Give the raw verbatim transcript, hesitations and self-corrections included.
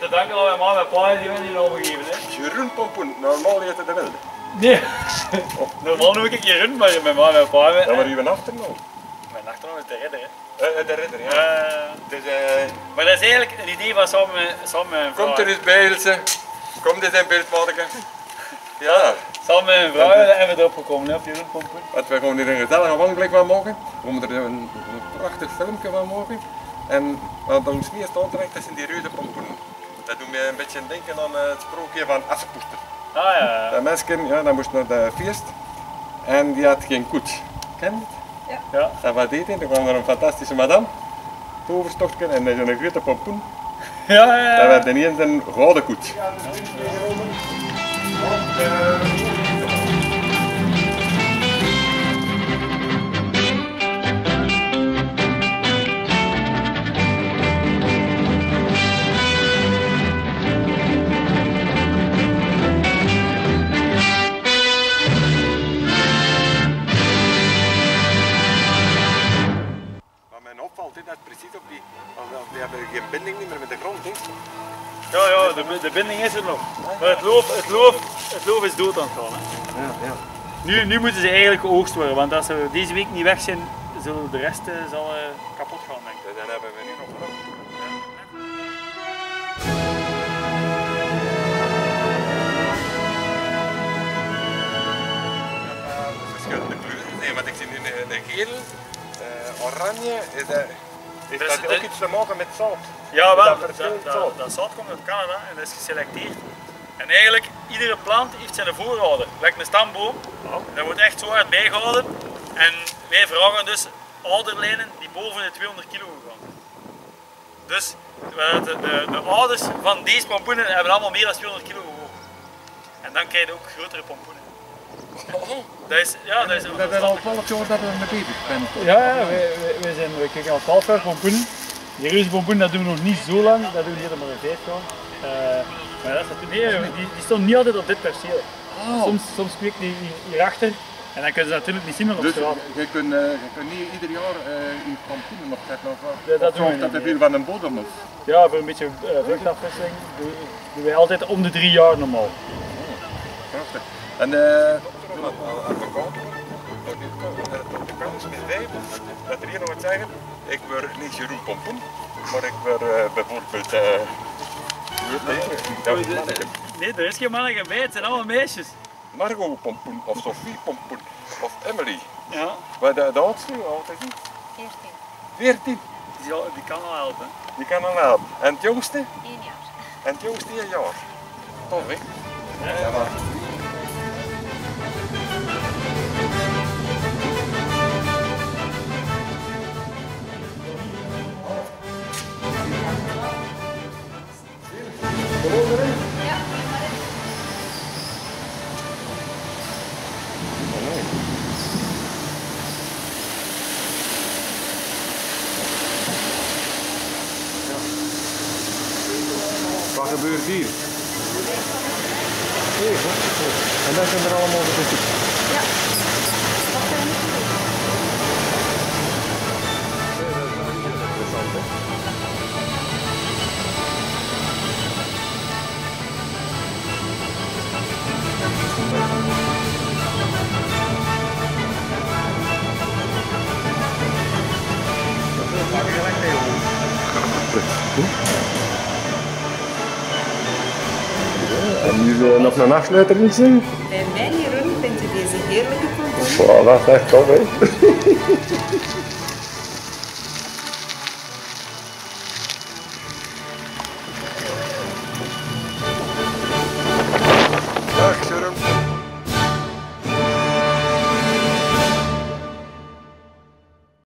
te danken aan mijn ma en pa die mij niet overgeven. Jeroen Pompoen, normaal heet het de Wilde. Nee, oh. Normaal noem ik Jeroen, maar mijn ma en mijn pa. Dat was uw achternaam. Mijn achternaam is de Ridder. Hè? Uh, de Ridder, ja. Uh, dus, uh, maar dat is eigenlijk een idee van samen met samen mijn vrouw. Komt er eens bij, Ilse. Kom dit in beeld maken. Ja. Samen met mijn vrouw hebben we erop gekomen, op Jeroen Pompoen. Dat we gewoon hier een gezellige wandeling van maken. We moeten er een, een prachtig filmpje van maken. En wat ons meest aantrekt, dat zijn die rode pompoenen. Dat doet mij een beetje denken aan het sprookje van Assepoester. Ah ja, ja. Dat meisje, ja, dat moest naar de feest en die had geen koets. Ken je het? Ja. Ja. En wat deed hij? Dan kwam er een fantastische madame, toverstokje en een grote pompoen. Ja, ja, ja. Dat werd ineens een gouden koets. Ja, opvalt, dat precies op die, die hebben geen binding meer met de grond. He. Ja, ja, de, de binding is er nog. Maar het loof, het loof, het loof is dood aan het gaan. Hè. Ja, ja. Nu, nu moeten ze eigenlijk geoogst worden, want als ze deze week niet weg zijn, zullen de rest uh, zal, uh, kapot gaan, denk ik. Dus dan hebben we nu nog wel. Verschillende kleuren, nee, want ik zie nu de, de gele. Uh, oranje, is dat, is dus dat de, ook iets te maken met zout? Ja, wel, dat, dat, dat, dat zout komt uit Canada en dat is geselecteerd. En eigenlijk, iedere plant heeft zijn voorouder. Lijkt een stamboom, oh. Dat wordt echt zo hard bijgehouden. En wij vragen dus ouderlijnen die boven de tweehonderd kilo gaan. Dus de, de, de ouders van deze pompoenen hebben allemaal meer dan tweehonderd kilo gewogen. En dan krijg je ook grotere pompoenen. Dat is, ja, dat is, dat is al twaalf jaar dat we met bezig zijn. Ja, ja, wij, wij, zijn, wij kijken al twaalf jaar pompoenen. Die reuze pompoenen dat doen we nog niet zo lang, dat doen we hier maar een vijf jaar. Uh, maar dat is, nee, die, die stond niet altijd op dit perceel. Oh. Soms, soms kweekt die hierachter en dan kunnen ze natuurlijk niet zien meer op straat. Dus je kunt, uh, je kunt niet ieder jaar uh, in pompoenen nog zetten of ja, dat doen we dat er veel van een bodem is? Ja, voor een beetje uh, vruchtafwisseling doen, doen wij altijd om de drie jaar normaal. Oh, prachtig. En uh, advocaat, op de kans met vijf, dat er hier nog wat zeggen. Ik word niet Jeroen Pompoen, maar ik word uh, bijvoorbeeld. Uh, nee, er is geen mannetje bij, het zijn allemaal meisjes. Margot Pompoen, of Sophie Pompoen, of Emily. Ja. Wat de, de oudste, hoe oud is die? veertien. veertien? Die, die kan al helpen. Die kan al helpen. En het jongste? één jaar. En het jongste een jaar. Tof, hè? Ja, ja, maar... Ja. Wat gebeurt hier? En dat zijn er allemaal de zitten. Ja. Wat zijn het? En nu uh, nog een afsluiter niet zien? Bij mij, Jeroen, vindt u deze heerlijke pompoen? Wow, dat is echt tof, hè?